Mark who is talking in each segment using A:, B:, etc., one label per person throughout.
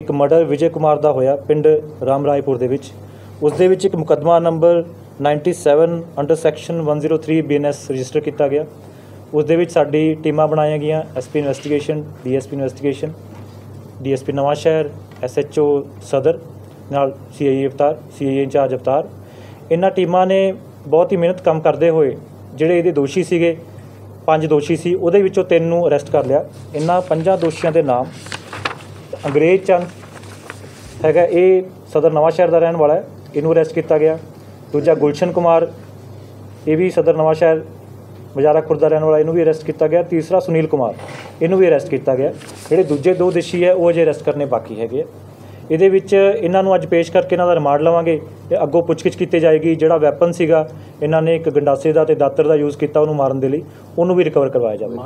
A: एक मर्डर विजय कुमार का होया पिंड राम रायपुर दे विच। उस दे विच एक मुकदमा number 97 under section 103 BNS register किया गया। उस दे विच साडी टीमां बनाई गई, SP investigation, DSP investigation, DSP Nawanshahr, SHO सदर नाल CIA अवतार, CIA इंचार्ज अवतार। इन्हां टीमां ने बहुत ही मेहनत काम करते हुए जिहड़े इहदे दोषी सीगे 5 दोषी सी उहदे विचों 3 नूं अरैसट कर लिया। इन्हां 5 दोषियों के नाम अंग्रेज चंद हैगा, ये सदर नवांशहर का रहने वाला है, इनू अरैसट किया गया। दूजा गुलशन कुमार, ये भी सदर नवांशहर बजाराखुर का रहने वाला, इनू भी अरैसट किया गया। तीसरा सुनील कुमार, इनू भी अरैसट किया गया। जिहड़े दूजे 2 दोषी है वो अजे अरैसट करने बाकी है। ਇਹਦੇ ਵਿੱਚ ਇਹਨਾਂ ਨੂੰ ਅੱਜ ਪੇਸ਼ ਕਰਕੇ ਇਹਨਾਂ ਦਾ ਰਿਮਾਂਡ ਲਵਾਂਗੇ ਤੇ ਅੱਗੋਂ ਪੁੱਛਗਿੱਛ ਕੀਤੀ ਜਾਏਗੀ। ਜਿਹੜਾ ਵੈਪਨ ਸੀਗਾ ਇਹਨਾਂ ਨੇ ਇੱਕ ਗੰਡਾਸੇ ਦਾ ਤੇ ਦਾਤਰ ਦਾ ਯੂਜ਼ ਕੀਤਾ ਉਹਨੂੰ ਮਾਰਨ ਦੇ ਲਈ, ਉਹਨੂੰ ਵੀ ਰਿਕਵਰ ਕਰਵਾਇਆ ਜਾਵੇ।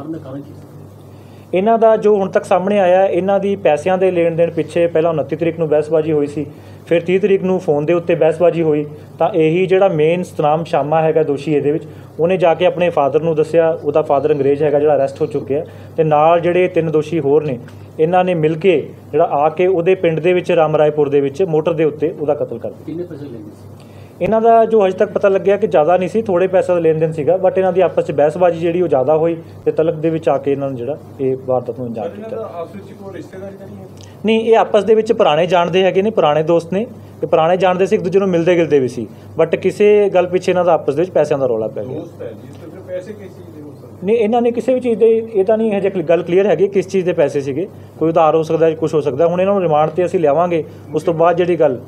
A: ਇਹਨਾਂ ਦਾ ਜੋ ਹੁਣ ਤੱਕ ਸਾਹਮਣੇ ਆਇਆ, ਇਹਨਾਂ ਦੀ ਪੈਸਿਆਂ ਦੇ ਲੈਣ ਦੇਣ ਪਿੱਛੇ ਪਹਿਲਾਂ 29 ਤਰੀਕ ਨੂੰ ਬਹਿਸਬਾਜ਼ੀ ਹੋਈ ਸੀ, ਫਿਰ 30 ਤਰੀਕ ਨੂੰ ਫੋਨ ਦੇ ਉੱਤੇ ਬਹਿਸਬਾਜ਼ੀ ਹੋਈ। ਤਾਂ ਇਹੀ ਜਿਹੜਾ ਮੇਨ ਸਤਨਾਮ ਸ਼ਾਮਾ ਹੈਗਾ ਦੋਸ਼ੀ ਇਹਦੇ ਵਿੱਚ, ਉਹਨੇ ਜਾ ਕੇ ਆਪਣੇ ਫਾਦਰ ਨੂੰ ਦੱਸਿਆ। ਉਹਦਾ ਫਾਦਰ ਅੰਗਰੇਜ਼ ਹੈਗਾ ਜਿਹੜਾ ਅਰੈਸਟ ਹੋ ਚੁੱਕਿਆ, ਤੇ ਨਾਲ ਜਿਹੜੇ 3 ਦੋਸ਼ੀ ਹੋਰ ਨੇ ਇਹਨਾਂ ਨੇ ਮਿਲ ਕੇ ਜਿਹੜਾ ਆ ਕੇ ਉਹਦੇ ਪਿੰਡ ਦੇ ਵਿੱਚ ਰਾਮ ਰਾਏਪੁਰ ਦੇ ਵਿੱਚ ਮੋਟਰ ਦੇ ਉੱਤੇ ਉਹਦਾ ਕਤਲ ਕਰ ਦਿੱਤਾ। ਕਿੰਨੇ ਪੈਸੇ ਲੈਂਦੇ ਸੀ ਇਹਨਾਂ ਦਾ? ਜੋ ਅਜੇ ਤੱਕ ਪਤਾ ਲੱਗਿਆ ਕਿ ਜ਼ਿਆਦਾ ਨਹੀਂ ਸੀ, ਥੋੜੇ ਪੈਸੇ ਦਾ ਲੈਣ ਦੇਣ ਸੀਗਾ, ਬਟ ਇਹਨਾਂ ਦੀ ਆਪਸ 'ਚ ਬਹਿਸਬਾਜ਼ੀ ਜਿਹੜੀ ਉਹ ਜ਼ਿਆਦਾ ਹੋਈ ਤੇ ਤਲਕ ਦੇ ਵਿੱਚ ਆ ਕੇ ਇਹਨਾਂ ਨੇ ਜਿਹੜਾ ਇਹ ਵਾਰਦਾਤ ਨੂੰ ਅੰਜਾਮ ਦਿੱਤਾ। ਨਹੀਂ, ਇਹ ਆਪਸ ਦੇ ਵਿੱਚ ਪੁਰਾਣੇ ਜਾਣਦੇ ਹੈਗੇ ਨੇ, ਪੁਰਾਣੇ ਦੋਸਤ ਨੇ, ਤੇ ਪੁਰਾਣੇ ਜਾਣਦੇ ਸੀ, ਇੱਕ ਦੂਜੇ ਨੂੰ ਮਿਲਦੇ ਗਿਲਦੇ ਵੀ ਸੀ, ਬਟ ਕਿਸੇ ਗੱਲ ਪਿੱਛੇ ਇਹਨਾਂ ਦਾ ਆਪਸ ਦੇ ਵਿੱਚ ਪੈਸਿਆਂ ਦਾ ਰੌਲਾ ਪੈ ਗਿਆ। ਨਹੀਂ, ਇਹਨਾਂ ਨੇ ਕਿਸੇ ਵੀ ਚੀਜ਼ ਦੇ, ਇਹ ਤਾਂ ਨਹੀਂ ਹਜੇ ਗੱਲ ਕਲੀਅਰ ਹੈਗੀ ਕਿਸ ਚੀਜ਼ ਦੇ ਪੈਸੇ ਸੀਗੇ। ਕੋਈ ਉਧਾਰ ਹੋ ਸਕਦਾ, ਕੁਛ ਹੋ ਸਕਦਾ। ਹੁਣ ਇਹਨਾਂ ਨੂੰ ਰਿਮਾਂਡ 'ਤੇ ਅਸੀਂ ਲਿਆਵਾਂਗੇ, ਉਸ ਤੋਂ ਬਾਅਦ ਜਿਹੜੀ ਗੱਲ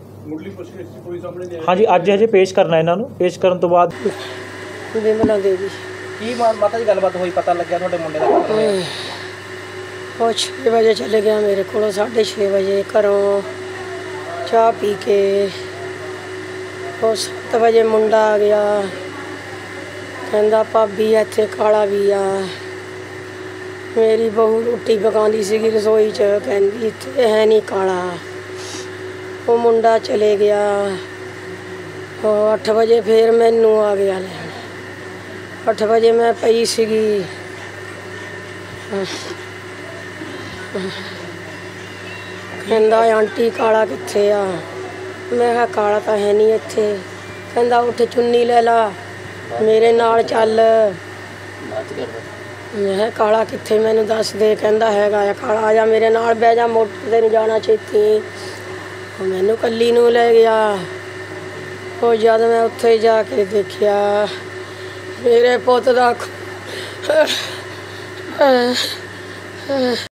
A: ਹਾਂਜੀ ਅੱਜ ਹਜੇ ਪੇਸ਼ ਕਰਨਾ, ਇਹਨਾਂ ਨੂੰ ਪੇਸ਼ ਕਰਨ ਤੋਂ ਬਾਅਦ
B: ਵਿਮਲਾ ਦੇਵੀ
C: ਕੀ ਮਾਤਾ ਜੀ ਗੱਲਬਾਤ ਹੋਈ, ਪਤਾ ਲੱਗਿਆ ਤੁਹਾਡੇ ਮੁੰਡੇ ਦਾ ਕਤਲ ਹੋਇਆ?
B: ਉਹ 6 ਵਜੇ ਚਲੇ ਗਿਆ ਮੇਰੇ ਕੋਲੋਂ, 6:30 ਵਜੇ ਘਰੋਂ ਚਾਹ ਪੀ ਕੇ। ਉਹ 7 ਵਜੇ ਮੁੰਡਾ ਆ ਗਿਆ, ਕਹਿੰਦਾ ਭਾਬੀ ਇੱਥੇ ਕਾਲਾ ਵੀ ਆ। ਮੇਰੀ ਬਹੂ ਰੋਟੀ ਪਕਾਉਂਦੀ ਸੀਗੀ ਰਸੋਈ 'ਚ, ਕਹਿੰਦੀ ਇੱਥੇ ਹੈ ਨਹੀਂ ਕਾਲਾ। ਉਹ ਮੁੰਡਾ ਚਲੇ ਗਿਆ। ਉਹ 8 ਵਜੇ ਫਿਰ ਮੈਨੂੰ ਆ ਗਿਆ ਲੈਣ। 8 ਵਜੇ ਮੈਂ ਪਈ ਸੀਗੀ, ਕਹਿੰਦਾ ਆਂਟੀ ਕਾਲਾ ਕਿੱਥੇ ਆ? ਮੈਂ ਕਿਹਾ ਕਾਲਾ ਤਾਂ ਹੈ ਨਹੀਂ ਇੱਥੇ। ਕਹਿੰਦਾ ਉੱਠ ਚੁੰਨੀ ਲੈ ਲਾ, ਮੇਰੇ ਨਾਲ ਚੱਲ। ਮੈਂ ਕਿਹਾ ਕਾਲਾ ਕਿੱਥੇ, ਮੈਨੂੰ ਦੱਸ ਦੇ। ਕਹਿੰਦਾ ਹੈਗਾ ਆ ਕਾਲਾ, ਆ ਜਾ ਮੇਰੇ ਨਾਲ, ਬਹਿ ਜਾ, ਮੋਟਰ 'ਤੇ ਨੂੰ ਜਾਣਾ ਛੇਤੀ। ਉਹ ਮੈਨੂੰ ਇਕੱਲੀ ਨੂੰ ਲੈ ਗਿਆ। ਉਹ ਜਦ ਮੈਂ ਉੱਥੇ ਜਾ ਕੇ ਦੇਖਿਆ, ਮੇਰੇ ਪੁੱਤ ਦਾ